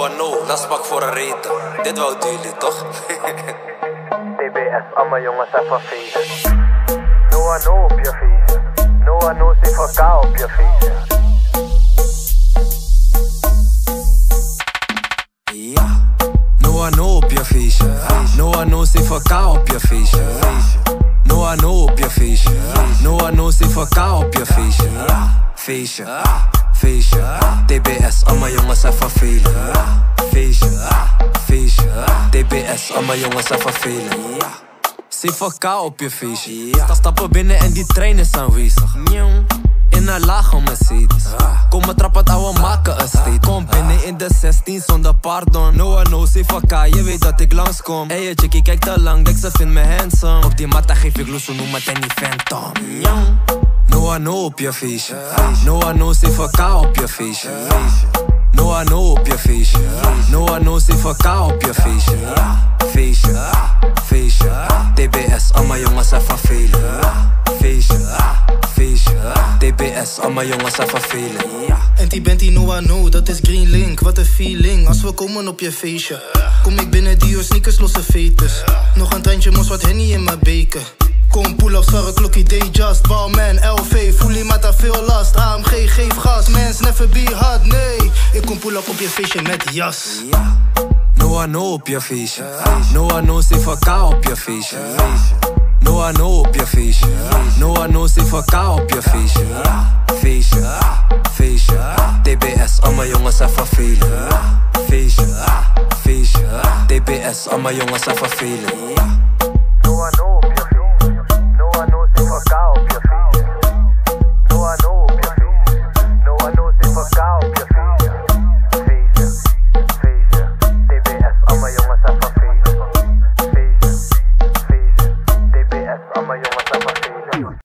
no, dat is pak voor een reten. Dit wou jullie toch? TBS, allemaal jongens even feesten. No op je feestje. No zit voor K op je feestje. Ja. No op je feestje. No zit voor K op je feestje. No op je feestje. No zit voor K op je feestje. Feestje, feestje. TBS, allemaal jongens even velen. Feestje, feestje. TBS, allemaal jongens even velen. C4K op je feestje. Stappen binnen en die trein is aanwezig. In een lage Mercedes. Kom me trappen, ouwe maken een state. Kom binnen in de 16 zonder pardon. No C4K, je weet dat ik langskom. Hey je chickie, kijk te lang, denk ze vindt me handsome. Op die matta geef ik loes, noem het en die phantom. No op je feestje. No C4K op je feestje. No op je feestje. No C4K op je feestje. Feestje, feestje. TBS, allemaal jongens even velen. Feestje, feestje. TBS, allemaal jongens even velen. En die bent die no, dat is Green Link, wat een feeling. Als we komen op je feestje, kom ik binnen die sneakers losse veters. Nog een treintje mos wat Henny in mijn beker. Kom pull-ups, zware klokkie, day just. Ballman, LV, voelie met daar veel last. AMG, geef gas, mens, never be hard, nee. Ik kom pull-up op je feestje met jas. No op je feestje. No C4K op je feestje. No op je feestje. No C4K op je feestje. Feestje, feestje. TBS, allemaal jongens even velen. Feestje, feestje. TBS, allemaal jongens even velen.